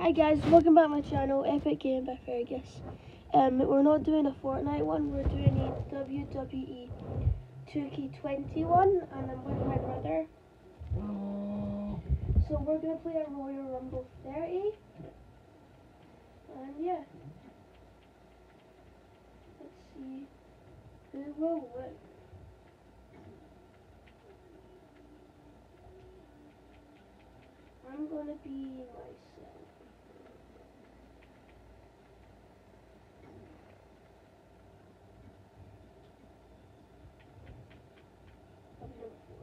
Hi guys, welcome back to my channel, Epic Game by Fergus. We're not doing a Fortnite one, we're doing a WWE 2K21 and I'm with my brother. So we're going to play a Royal Rumble 30. And yeah, let's see who will win. I'm going to be myself. I'm number 4.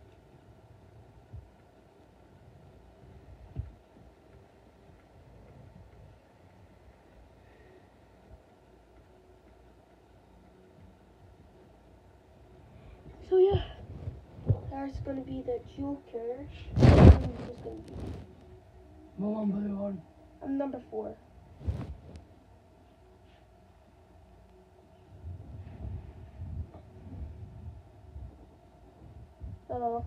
So yeah, there's going to be the Joker. Who's going to be? I'm number 4. Oh.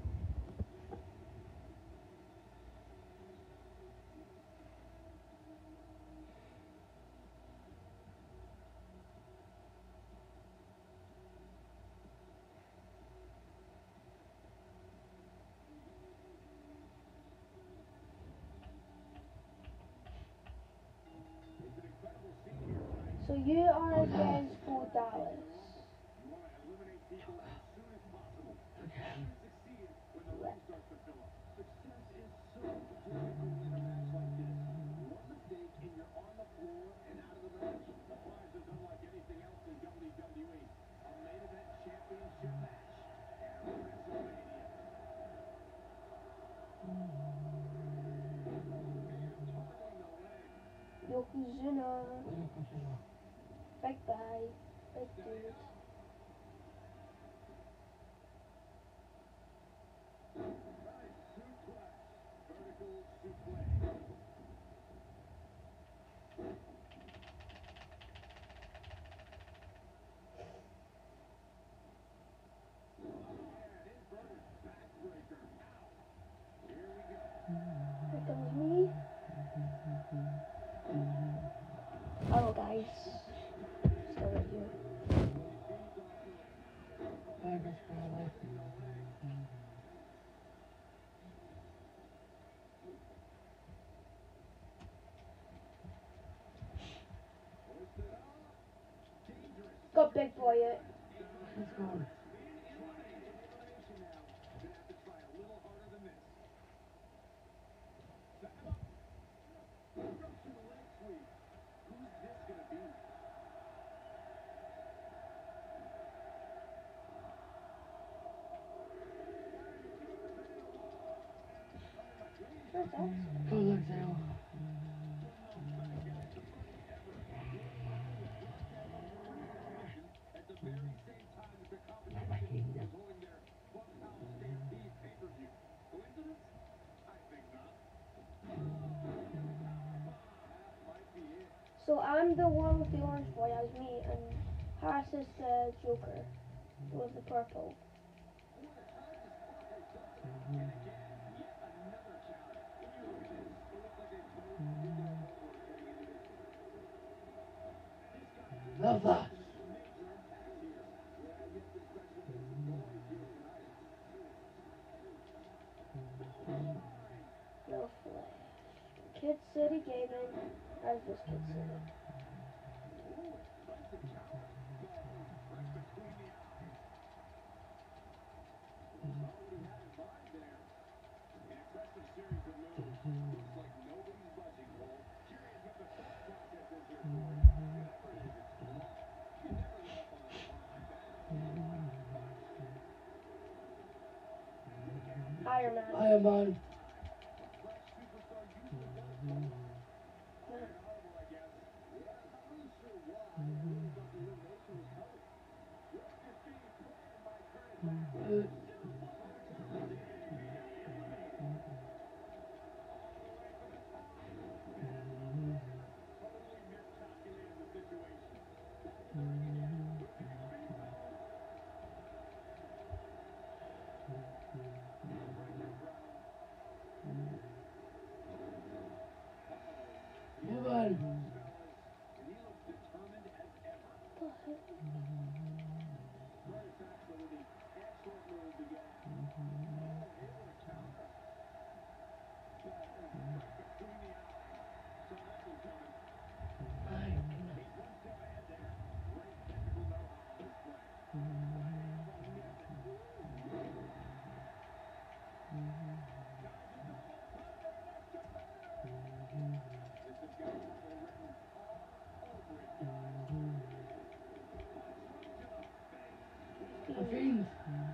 So you are against for Dallas. Yokozuna. Bye bye. Bye dude. Here comes me. Hello guys. Still right here. Got big boy it. Where's that? Go look now. So I'm the one with the orange boy as me, and Harris is the Joker with the purple. Love that. No flash. Kid City Gaming. As this Kid City. Iron Man. Iron Man. Fiends.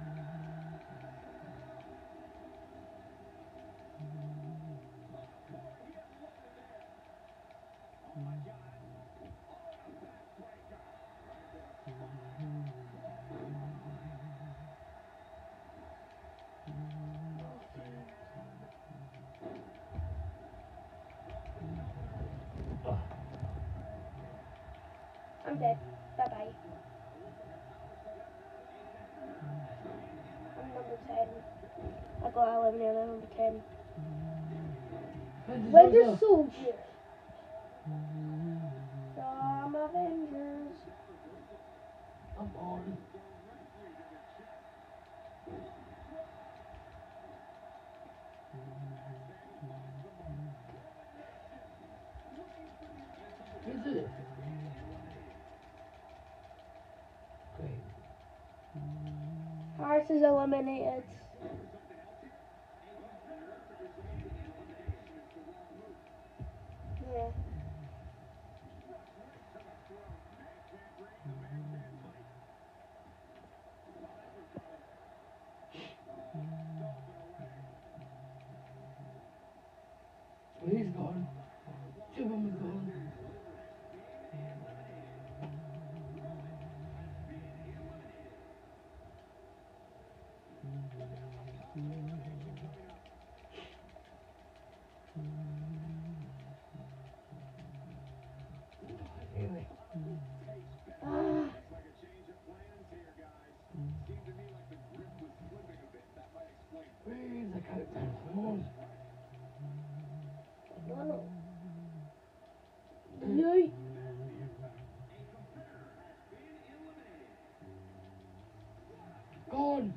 I'm dead. Bye bye. I'm number 10. I got eliminated at number 10. Winter Soldier. From Avengers. I'm on. Is it? Great. Harris is eliminated. Yeah. He's gone. Superman's gone. Anyway. Ah. Where's the countdown? Come on. No, no. Yay. Gone.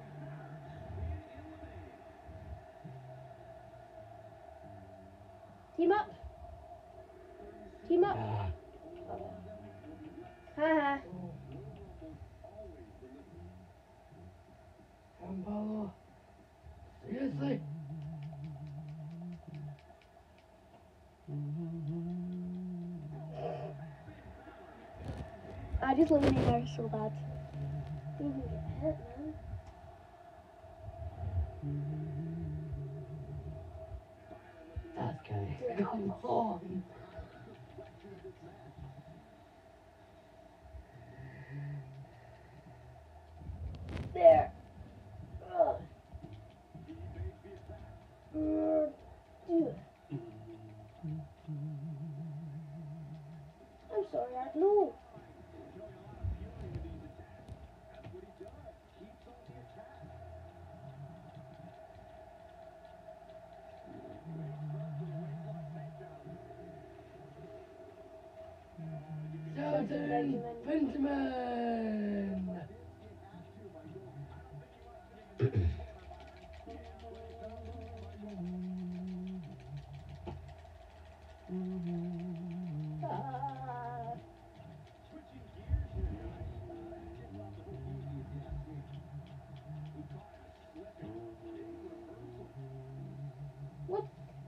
Team up. Team up. Ah. Haha. Kampala. Seriously? I just eliminated her so bad. Didn't even get hit, man. That's okay. Come on. There. Ugh. Dude. I'm sorry, I know. Sergeant Benjamin. What?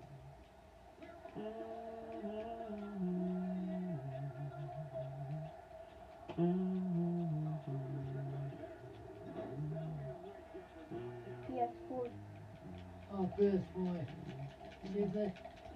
PS4. Oh, first boy. Seriously?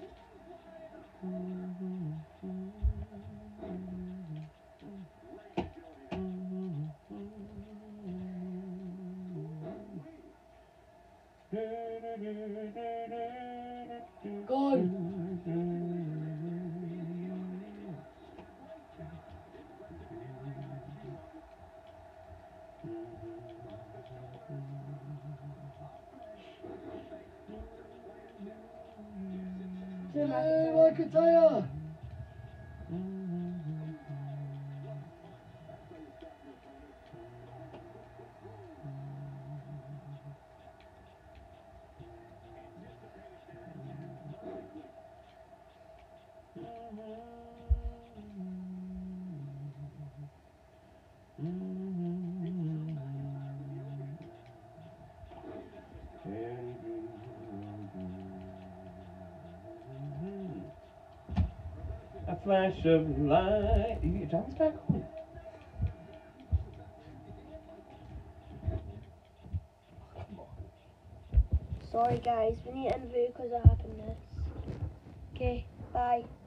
Gone. Drew Hey, McIntyre. McIntyre. A flash of light. You get John's back on. Sorry guys, we need to end the video because that happened this. Okay, bye.